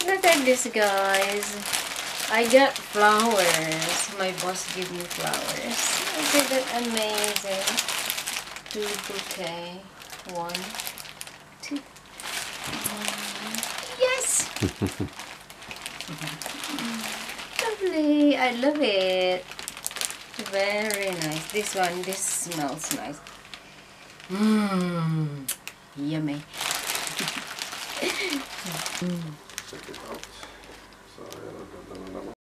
look at this, guys. I got flowers. My boss gave me flowers. Isn't that amazing? 2 bouquet. 1, 2. Yes! Lovely. I love it. Very nice. This one, this smells nice. Mmm. Yummy. Check it out.